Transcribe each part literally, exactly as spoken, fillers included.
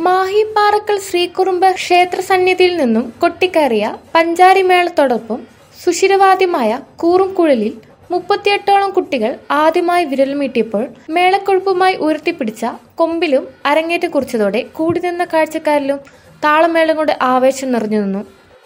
മാഹി പാറക്കൽ ശ്രീകുറുമ്പ ക്ഷേത്ര സന്നിധിയിൽ നിന്നും കൊട്ടിക്കയറിയ പഞ്ചാരിമേളത്തോടൊപ്പം സുഷിരവാദ്യമായ കൂറുംകുഴലിൽ മുപ്പത്തിയെട്ടോളം കുട്ടികൾ ആദ്യമായി വിരൽമീട്ടിയപ്പോൾ മേളക്കൊഴുപ്പുമായി ഉയർത്തിപ്പിടിച്ച കൊമ്പിലും അരങ്ങേറ്റം കുറിച്ചതോടെ കൂടി നിന്ന കാഴ്ചക്കാരിലും താളമേളം കൊണ്ട് ആവേശം നിറഞ്ഞു നിന്നു.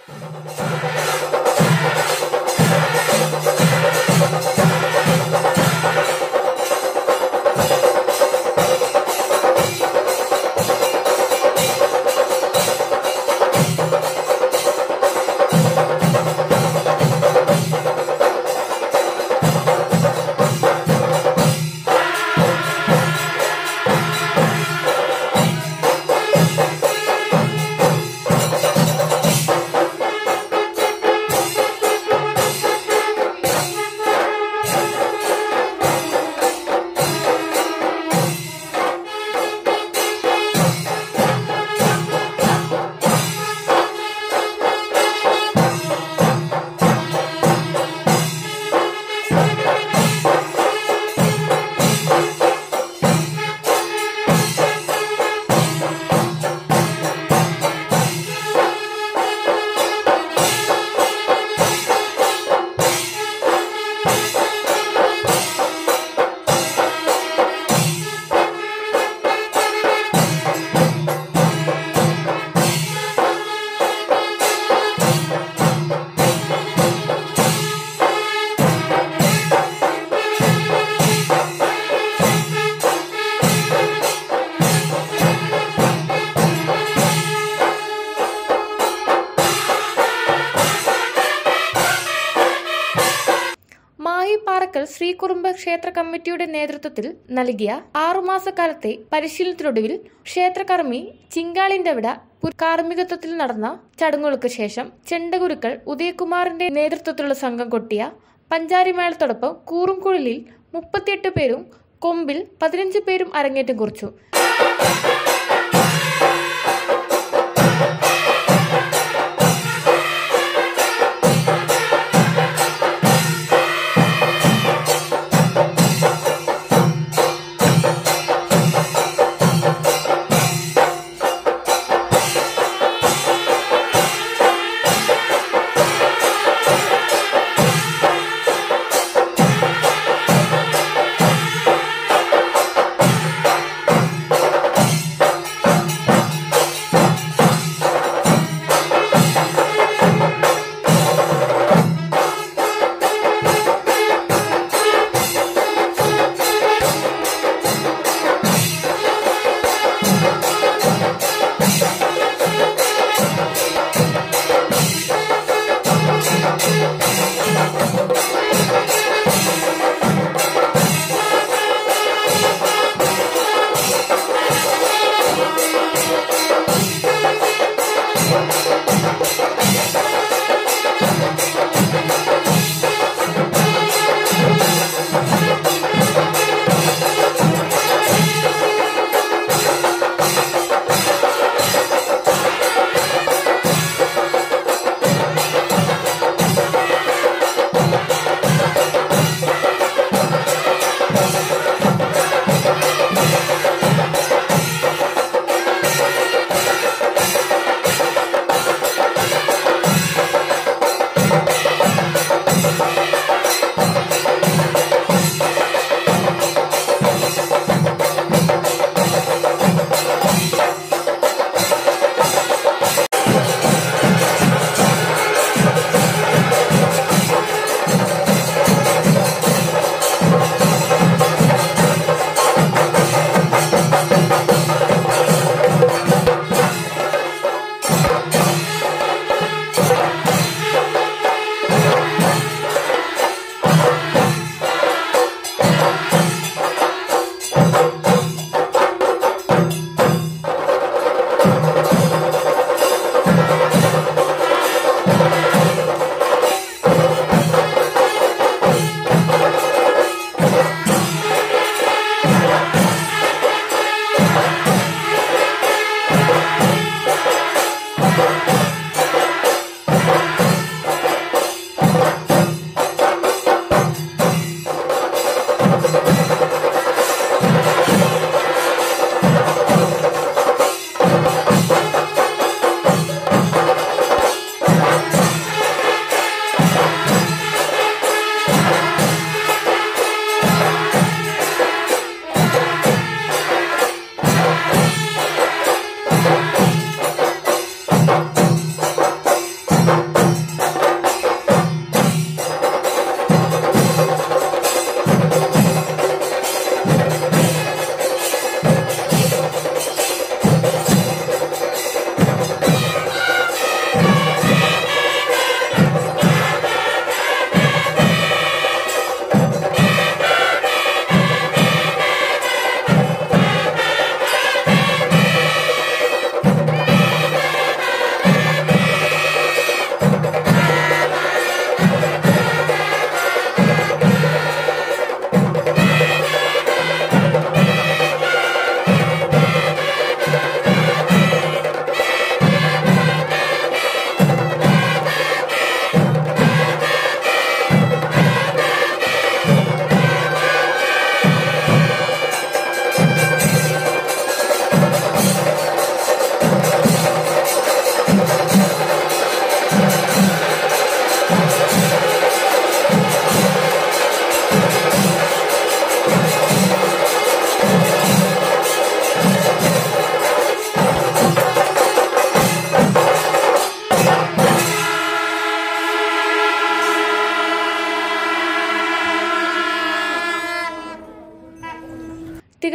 മാഹി പാറക്കൽ ശ്രീകുറുമ്പ ക്ഷേത്ര കമ്മിറ്റിയുടെ നേതൃത്വത്തിൽ നൽകിയ ആറുമാസക്കാലത്തെ പരിശീലനത്തിനൊടുവിൽ ക്ഷേത്രകർമ്മി ചിങ്കാളിന്റെ വിട കാർമ്മികത്വത്തിൽ നടന്ന ചടങ്ങുകൾക്ക് ശേഷം ചെണ്ടകുരുക്കൾ ഉദയകുമാറിന്റെ നേതൃത്വത്തിലുള്ള സംഘം കൊട്ടിയ പഞ്ചാരിമേളത്തോടൊപ്പം കൂറുംകുഴലിൽ മുപ്പത്തിയെട്ട് പേരും കൊമ്പിൽ പതിനഞ്ച് പേരും അരങ്ങേറ്റം കുറിച്ചു.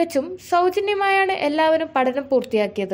തികച്ചും സൗജന്യമായാണ് എല്ലാവരും പഠനം പൂർത്തിയാക്കിയത്.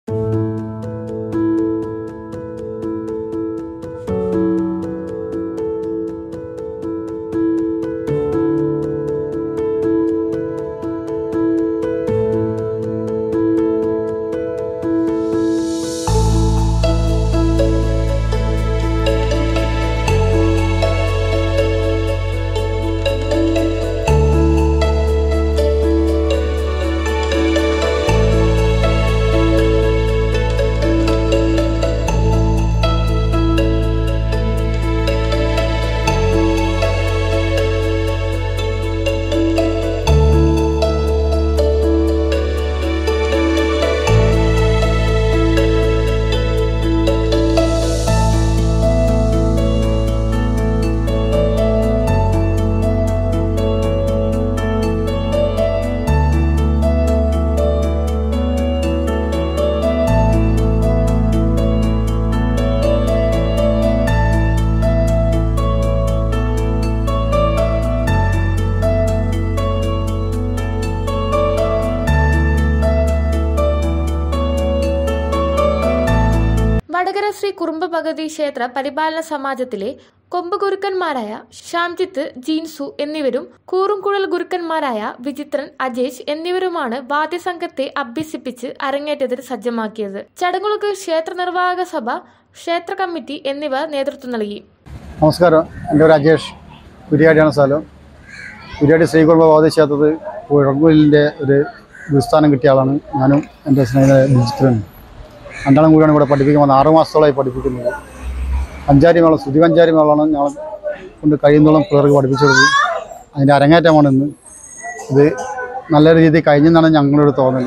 വടകര ശ്രീ കുറുമ്പ ഭഗവതി ക്ഷേത്ര പരിപാലന സമാജത്തിലെ കൊമ്പ് ഗുരുക്കന്മാരായ ശ്യാംജിത്ത്, ജീൻസു എന്നിവരും കൂറുംകുഴൽ ഗുരുക്കന്മാരായ വിചിത്രൻ, അജേഷ് എന്നിവരുമാണ് വാദ്യസംഘത്തെ അഭ്യസിപ്പിച്ച് അരങ്ങേറ്റത്തിന് സജ്ജമാക്കിയത്. ചടങ്ങുകൾക്ക് ക്ഷേത്ര നിർവാഹക സഭ, ക്ഷേത്ര കമ്മിറ്റി എന്നിവ നേതൃത്വം നൽകി. നമസ്കാരം, എൻ്റെ ഒരു അജേഷ്, കുരിയാടിയാണ് സ്ഥലം. കുരിയാടി ശ്രീ കുറുമ്പ ഭഗവതി ക്ഷേത്രത്തിൽ കുഴൽക്കുഴലിൻ്റെ ഒരു ഗുരുസ്ഥാനം കിട്ടിയ ആളാണ് ഞാനും എൻ്റെ സ്നേഹിത വിചിത്രനും. രണ്ടാളും കൂടിയാണ് ഇവിടെ പഠിപ്പിക്കാൻ വന്നത്. ആറു മാസത്തോളമായി പഠിപ്പിക്കുന്നത്. പഞ്ചാരി മേളം, ശ്രുതി പഞ്ചാരി മേളമാണ് ഞങ്ങൾ കൊണ്ട് കഴിയുന്നോളം പിള്ളേർക്ക് പഠിപ്പിച്ചു കൊടുത്തു. അതിൻ്റെ അരങ്ങേറ്റമാണ് ഇന്ന്. ഇത് നല്ല രീതിയിൽ കഴിഞ്ഞെന്നാണ് ഞങ്ങളുടെ തോന്നൽ.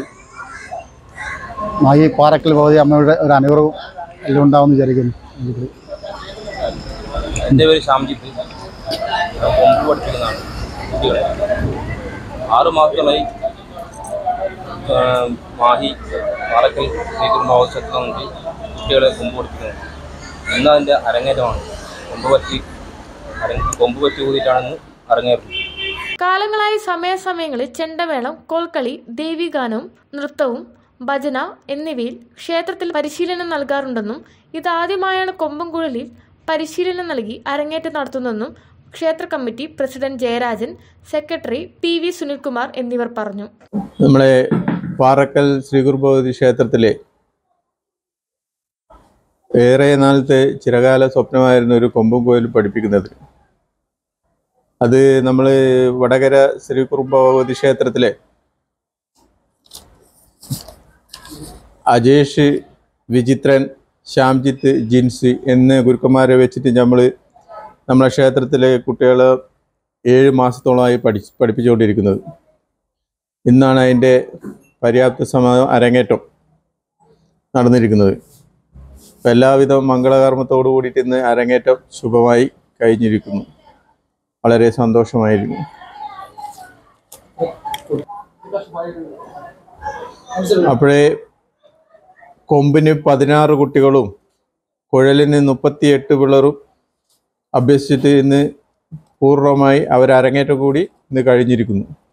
ഈ പാറക്കൽ ഭഗവതി അമ്മയുടെ ഒരു അനുഗ്രഹവും എല്ലാം ഉണ്ടാവുമെന്ന് വിചാരിക്കുന്നു. എൻ്റെ പേര് ശ്യാംജിത്ത്, കൊമ്പ് പഠിപ്പിക്കുന്നതാണ് കുട്ടികളെ. ആറു മാസമായി മാഹി പാറക്കൽ ശ്രീ കുറുമ്പ ക്ഷേത്രത്തിൽ നോക്കി കുട്ടികളെ കൊമ്പ് പഠിപ്പിക്കുന്നത്. ഇന്ന് അതിൻ്റെ അരങ്ങേറ്റമാണ്. കൊമ്പ് പറ്റി കൊമ്പ് പറ്റി ഊതിയിട്ടാണെന്ന് അരങ്ങേറുന്നത്. കാലങ്ങളായി സമയാസമയങ്ങളിൽ ചെണ്ടമേളം, കോൽക്കളി, ദേവീഗാനവും നൃത്തവും ഭജന എന്നിവയിൽ ക്ഷേത്രത്തിൽ പരിശീലനം നൽകാറുണ്ടെന്നും ഇതാദ്യമായാണ് കൊമ്പൻകുഴലിൽ പരിശീലനം നൽകി അരങ്ങേറ്റം നടത്തുന്നതെന്നും ക്ഷേത്ര committee president Jayarajan, secretary P V Sunilkumar എന്നിവർ പറഞ്ഞു. നമ്മളെ പാറക്കൽ ശ്രീ കുറുമ്പ ഭഗവതി ക്ഷേത്രത്തിലെ ഏറെ നാളത്തെ ചിരകാല സ്വപ്നമായിരുന്നു ഒരു കൊമ്പൻകുഴൽ പഠിപ്പിക്കുന്നത്. അത് നമ്മൾ വടകര ശ്രീ കുറുമ്പ ഭഗവതി ക്ഷേത്രത്തിലെ അജേഷ്, വിചിത്രൻ, ശ്യാംജിത്ത്, ജിൻസ് എന്ന ഗുരുക്കന്മാരെ വെച്ചിട്ട് നമ്മൾ നമ്മളെ ക്ഷേത്രത്തിലെ കുട്ടികളെ ഏഴ് മാസത്തോളമായി പഠി പഠിപ്പിച്ചുകൊണ്ടിരിക്കുന്നത്. ഇന്നാണ് അതിൻ്റെ പര്യാപ്ത സമ അരങ്ങേറ്റം നടന്നിരിക്കുന്നത്. അപ്പം എല്ലാവിധ മംഗളകർമ്മത്തോടു കൂടിയിട്ട് ഇന്ന് അരങ്ങേറ്റം ശുഭമായി കഴിഞ്ഞിരിക്കുന്നു. വളരെ സന്തോഷമായിരുന്നു. അപ്പോഴേ കൊമ്പിന് പതിനാറ് കുട്ടികളും കുഴലിന് മുപ്പത്തിയെട്ട് പിള്ളറും അഭ്യസിച്ചിട്ട് ഇന്ന് പൂർണ്ണമായി അവർ അരങ്ങേറ്റം കൂടി ഇന്ന് കഴിഞ്ഞിരിക്കുന്നു.